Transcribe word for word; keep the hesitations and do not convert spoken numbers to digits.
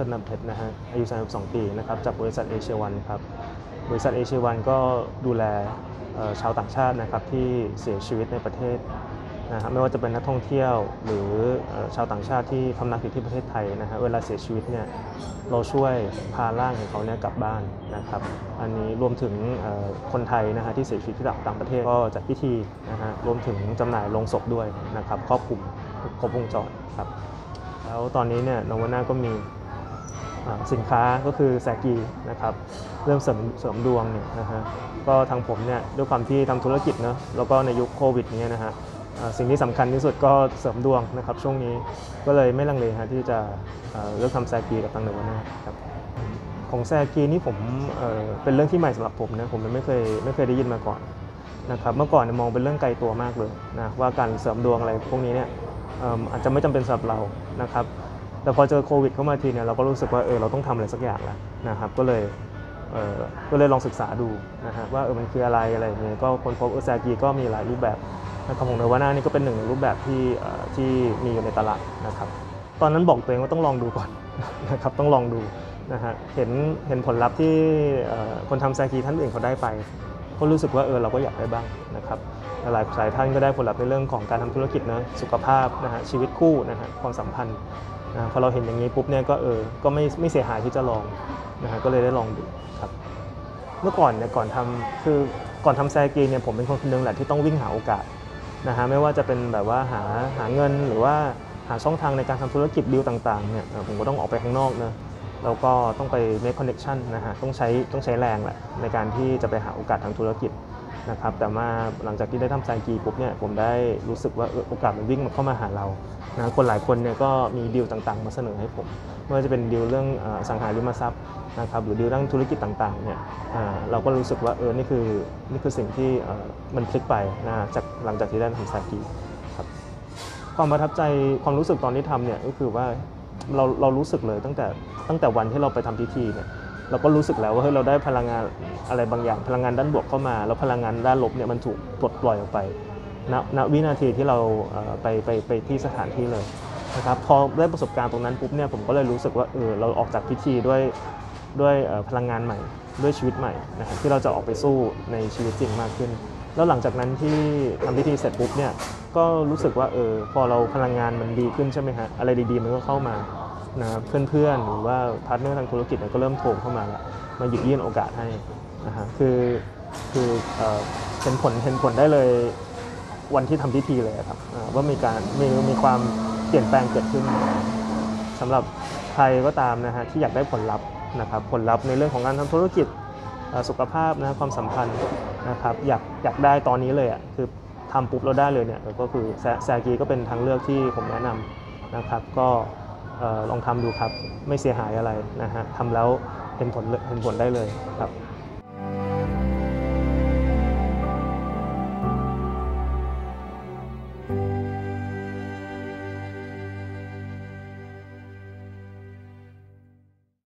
ทิดนำเพชรนะฮะอายุสามสิบสองปีนะครับจากบริษัทเอเชียวันครับบริษัทเอเชียวันก็ดูแลชาวต่างชาตินะครับที่เสียชีวิตในประเทศนะครับไม่ว่าจะเป็นนักท่องเที่ยวหรือชาวต่างชาติที่พำนักอยู่ที่ประเทศไทยนะฮะเวลาเสียชีวิตเนี่ยเราช่วยพาร่างของเขาเนี่ยกลับบ้านนะครับอันนี้รวมถึงคนไทยนะฮะที่เสียชีวิตที่ต่างประเทศก็จัดพิธีนะฮะรวมถึงจำหน่ายโลงศพด้วยนะครับครอบคลุมครบวงจรครับแล้วตอนนี้เนี่ยนวนาก็มีสินค้าก็คือแซกีนะครับเริ่มเสริมเสริมดวงเนี่ยนะฮะก็ทางผมเนี่ยด้วยความที่ทำธุรกิจเนาะแล้วก็ในยุคโควิดเนี่ยนะฮะสิ่งที่สำคัญที่สุดก็เสริมดวงนะครับช่วงนี้ก็เลยไม่ลังเลฮะที่จะเลือกทำแซกีกับทางนวนาครับของแซกีนี่ผมเป็นเรื่องที่ใหม่สำหรับผมนะผมไม่เคยไม่เคยได้ยินมาก่อนนะครับเมื่อก่อนมองเป็นเรื่องไกลตัวมากเลยนะว่าการเสริมดวงอะไรพวกนี้เนี่ยอาจจะไม่จำเป็นสำหรับเรานะครับแต่พอเจอโควิดเข้ามาทีเนี่ยเราก็รู้สึกว่าเออเราต้องทำอะไรสักอย่างแล้วนะครับก็เลยเออก็เลยลองศึกษาดูนะฮะว่าเออมันคืออะไรอะไรอย่างเงี้ยก็ค้นพบเออแซกีก็มีหลายรูปแบบนะครับของเนวาน่านี่ก็เป็นหนึ่งในรูปแบบที่ที่มีอยู่ในตลาดนะครับตอนนั้นบอกตัวเองว่าต้องลองดูก่อนนะครับต้องลองดูนะฮะเห็นเห็นผลลัพธ์ที่คนทำแซกีท่านอื่นเขาได้ไปก็รู้สึกว่าเออเราก็อยากได้บ้างนะครับหลายสายท่านก็ได้ผลลัพธ์ในเรื่องของการทำธุรกิจนะสุขภาพนะฮะชีวิตคู่นะฮะความสัมพันธ์นะพอเราเห็นอย่างนี้ปุ๊บเนี่ยก็เออก็ไม่ไม่เสียหายที่จะลองนะฮะก็เลยได้ลองดูครับเมื่อก่อนเนี่ยก่อนทำคือก่อนทำแซกีเนี่ยผมเป็นคนคนนึงแหละที่ต้องวิ่งหาโอกาสนะฮะไม่ว่าจะเป็นแบบว่าหาหาเงินหรือว่าหาช่องทางในการทำธุรกิจดีลต่างๆเนี่ยผมก็ต้องออกไปข้างนอกนะแล้วก็ต้องไป make connection นะฮะต้องใช้ต้องใช้แรงแหละในการที่จะไปหาโอกาสทางธุรกิจนะครับแต่มาหลังจากที่ได้ทำแซกีปุ๊บเนี่ยผมได้รู้สึกว่าโอกาสมันวิ่งเข้ามาหาเรานะคนหลายคนเนี่ยก็มีดีลต่างๆมาเสนอให้ผมไม่ว่าจะเป็นดีลเรื่องอสังหาริมทรัพย์นะครับหรือดีลเรื่องธุรกิจต่างๆเนี่ยเราก็รู้สึกว่าเออนี่คือนี่คือสิ่งที่มันพลิกไปนะจากหลังจากที่ได้ทำแซกีครับความประทับใจความรู้สึกตอนที่ทำเนี่ยก็คือว่าเราเรารู้สึกเลยตั้งแต่ตั้งแต่วันที่เราไปทำพิธีเนี่ยเราก็รู้สึกแล้วว่าเฮ้ยเราได้พลังงานอะไรบางอย่างพลังงานด้านบวกเข้ามาแล้วพลังงานด้านลบเนี่ยมันถูกปลดปล่อยออกไปณณวินาทีที่เราไปไปไปที่สถานที่เลยนะครับพอได้ประสบการณ์ตรงนั้นปุ๊บเนี่ยผมก็เลยรู้สึกว่าเออเราออกจากพิธีด้วยด้วยพลังงานใหม่ด้วยชีวิตใหม่นะครับที่เราจะออกไปสู้ในชีวิตจริงมากขึ้นแล้วหลังจากนั้นที่ทำพิธีเสร็จปุ๊บเนี่ยก็รู้สึกว่าเออพอเราพลังงานมันดีขึ้นใช่ไหมฮะอะไรดีๆมันก็เข้ามานะเพื่อนๆหรือว่าพาร์ทเนอร์ทางธุรกิจก็เริ่มโผล่เข้ามาแล้วมาหยิบยื่นโอกาสให้นะฮะคือคือเห็นผลเห็นผลได้เลยวันที่ทำพิธีเลยครับว่ามีการมีมีความเปลี่ยนแปลงเกิดขึ้นสำหรับใครก็ตามนะฮะที่อยากได้ผลลัพธ์นะครับผลลัพธ์ในเรื่องของการทำธุรกิจสุขภาพนะความสัมพันธ์นะครับอยากอยากได้ตอนนี้เลยอ่ะคือทำปุ๊บเราได้เลยเนี่ยก็คือแซกีก็เป็นทางเลือกที่ผมแนะนำนะครับก็ลองทำดูครับไม่เสียหายอะไรนะฮะทำแล้วเห็นผลเห็นผลได้เลยครับ